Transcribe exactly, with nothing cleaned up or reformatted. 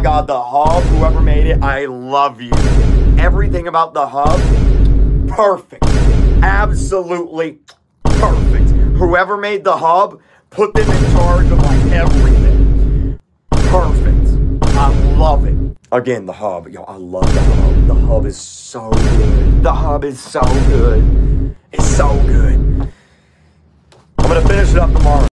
God, the hub, whoever made it, I love you. Everything about the hub, perfect. Absolutely perfect. Whoever made the hub, put them in charge of like everything. Perfect. I love it. Again, the hub. Yo, I love the hub. The hub is so good. The hub is so good. It's so good. I'm going to finish it up tomorrow.